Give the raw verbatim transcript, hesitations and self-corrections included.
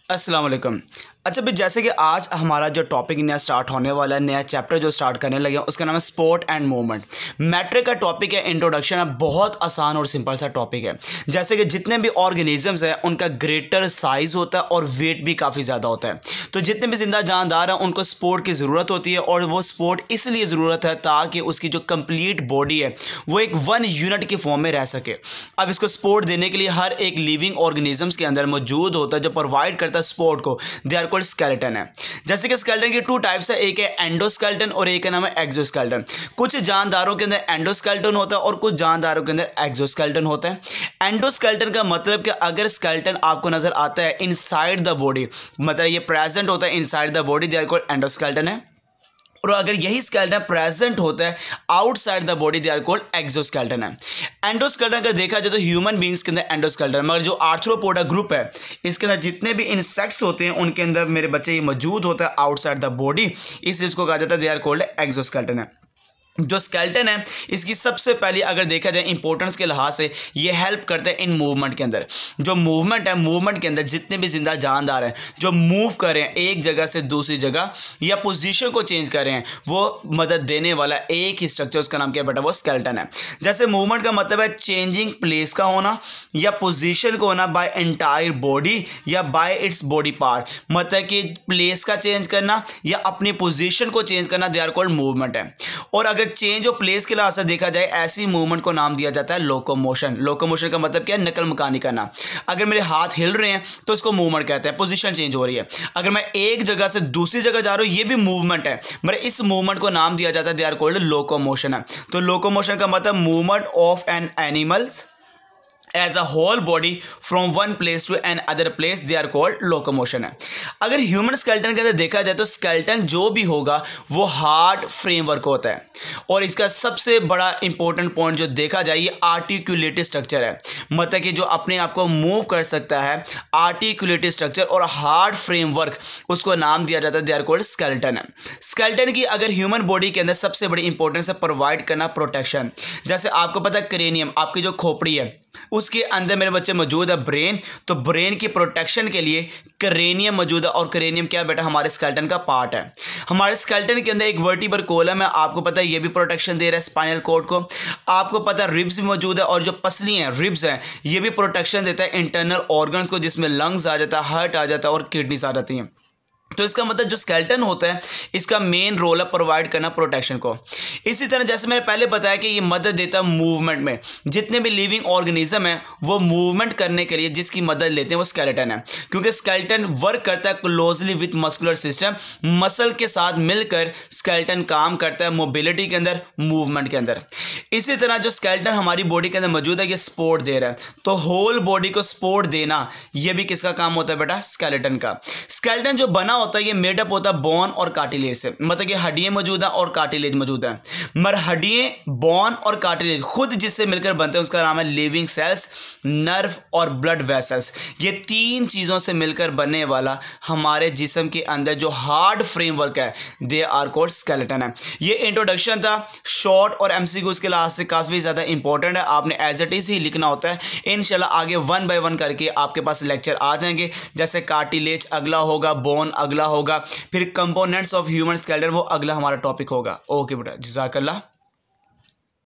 अस्सलाम वालेकुम। अच्छा भाई, जैसे कि आज हमारा जो टॉपिक नया स्टार्ट होने वाला है, नया चैप्टर जो स्टार्ट करने लगे हैं, उसका नाम है स्पोर्ट एंड मूवमेंट। मैट्रिक का टॉपिक है, इंट्रोडक्शन है, बहुत आसान और सिंपल सा टॉपिक है। जैसे कि जितने भी ऑर्गेनिजम्स हैं उनका ग्रेटर साइज होता है और वेट भी काफ़ी ज़्यादा होता है। तो जितने भी जिंदा जानदार हैं उनको स्पोर्ट की ज़रूरत होती है, और वो स्पोर्ट इसलिए ज़रूरत है ताकि उसकी जो कंप्लीट बॉडी है वो एक वन यूनिट के फॉर्म में रह सके। अब इसको स्पोर्ट देने के लिए हर एक लिविंग ऑर्गेनिजम्स के अंदर मौजूद होता है जो प्रोवाइड करता है स्पोर्ट को। दे आर कॉल्ड स्केलेटन है। जैसे कि स्केलेटन की टू टाइप्स है, एक है एंडोस्केलेटन और एक का नाम है एक्सोस्केलेटन। कुछ जानदारों के अंदर एंडोस्केलेटन होता है और कुछ जानदारों के अंदर एक्सोस्केलेटन होता है। एंडोस्केलेटन का मतलब कि अगर स्केलेटन आपको नजर आता है इनसाइड द बॉडी, मतलब ये प्रेजेंट होता है inside the body, they are called endoskeleton है। और अगर यही स्केलेटन प्रेजेंट होता है outside the body, they are called exoskeleton है। एंडोस्केलेटन अगर देखा जाए तो ह्यूमन बींग्स के अंदर एंडोस्केलेटन, मगर जो आर्थ्रोपोडा ग्रुप है इसके अंदर जितने भी इंसेक्ट्स होते हैं उनके अंदर मेरे बच्चे ये मौजूद होता है आउटसाइड द बॉडी, इसलिए इसको कहा जाता है दे आर कॉल्ड एक्सोस्केलेटन है। जो स्केलेटन है इसकी सबसे पहले अगर देखा जाए इंपॉर्टेंस के लिहाज से ये हेल्प करता है इन मूवमेंट के अंदर। जो मूवमेंट है, मूवमेंट के अंदर जितने भी जिंदा जानदार हैं जो मूव कर रहे हैं एक जगह से दूसरी जगह या पोजीशन को चेंज कर रहे हैं, वो मदद देने वाला एक ही स्ट्रक्चर, उसका नाम क्या बेटा, वो स्केलेटन है। जैसे मूवमेंट का मतलब है चेंजिंग प्लेस का होना या पोजिशन का होना बाय एंटायर बॉडी या बाय इट्स बॉडी पार्ट, मतलब कि प्लेस का चेंज करना या अपनी पोजिशन को चेंज करना, दे आर कॉल्ड मूवमेंट है। और अगर चेंज ऑफ प्लेस के लिहाज से देखा जाए ऐसी मूवमेंट को नाम दिया जाता है लोकोमोशन। लोकोमोशन का मतलब क्या है, नकल मकानी करना। अगर मेरे हाथ हिल रहे हैं तो इसको मूवमेंट कहते हैं, पोजीशन चेंज हो रही है। अगर मैं एक जगह से दूसरी जगह जा रहा हूं ये भी मूवमेंट है, मगर इस मूवमेंट को नाम दिया जाता है दे आर कॉल्ड लोकोमोशन है। तो लोकोमोशन का मतलब movement of an animals as a whole body from one place to another place, they are called locomotion है। अगर ह्यूमन स्केलेटन के अंदर देखा जाए तो स्केलेटन जो भी होगा वो हार्ड फ्रेमवर्क होता है, और इसका सबसे बड़ा इंपॉर्टेंट पॉइंट जो देखा जाए ये आर्टिकुलेटेड स्ट्रक्चर है, मतलब कि जो अपने आप को मूव कर सकता है, आर्टिकुलेटेड स्ट्रक्चर और हार्ड फ्रेमवर्क, उसको नाम दिया जाता है दे आर कॉल्ड स्केलेटन है। स्केलेटन की अगर ह्यूमन बॉडी के अंदर सबसे बड़ी इंपॉर्टेंस है प्रोवाइड करना प्रोटेक्शन। जैसे आपको पता है क्रेनियम, आपकी जो खोपड़ी है उसके अंदर मेरे बच्चे मौजूद है ब्रेन, तो ब्रेन की प्रोटेक्शन के लिए क्रेनियम मौजूद है, और क्रेनियम क्या बेटा हमारे स्केलेटन का पार्ट है। हमारे स्केलेटन के अंदर एक वर्टिब्रल कॉलम है, आपको पता है ये भी प्रोटेक्शन दे रहा है स्पाइनल कॉर्ड को। आपको पता है रिब्स भी मौजूद है, और जो पसली हैं रिब्स हैं ये भी प्रोटेक्शन देता है इंटरनल ऑर्गन्स को, जिसमें लंग्स आ जाता है, हार्ट आ जाता है और किडनीज आ जाती हैं। तो इसका मतलब जो स्केलेटन होता है इसका मेन रोल है प्रोवाइड करना प्रोटेक्शन को। इसी तरह जैसे मैंने पहले बताया कि ये मदद देता है मूवमेंट में, जितने भी लिविंग ऑर्गेनिज्म है वो मूवमेंट करने के लिए जिसकी मदद लेते हैं वो स्केलेटन है, क्योंकि स्केलेटन वर्क करता है closely with muscular system, muscle के साथ मिलकर स्केलेटन काम करता है मोबिलिटी के अंदर, मूवमेंट के अंदर। इसी तरह जो स्केलेटन हमारी बॉडी के अंदर मौजूद है ये सपोर्ट दे रहा है, तो होल बॉडी को सपोर्ट देना ये भी किसका काम होता है बेटा, स्केलेटन का। स्केलेटन जो बना होता है ये मेडअप होता है बोन और कार्टिलेज से, मतलब कि हड्डियां मौजूद है और कार्टिलेज मौजूद है, मगर हड्डियां, बोन और कार्टिलेज खुद जिससे मिलकर बनते हैं उसका नाम है लिविंग सेल्स, नर्व और ब्लड वेसल्स। ये तीन चीजों से मिलकर बनने वाला हमारे जिस्म के अंदर जो हार्ड फ्रेमवर्क है दे आर कॉल्ड स्केलेटन है। ये इंट्रोडक्शन था शॉर्ट और एमसीक्यूज के लिहाज से काफी ज्यादा इंपॉर्टेंट है, आपने एज इट इज ही लिखना होता है। इंशाल्लाह आगे वन बाय वन करके आपके पास लेक्चर आ जाएंगे, जैसे कार्टिलेज अगला होगा, बोन अगला होगा, फिर कंपोनेंट्स ऑफ ह्यूमन स्केलेटन वो अगला हमारा टॉपिक होगा। ओके बेटा, जज़ाकल्लाह।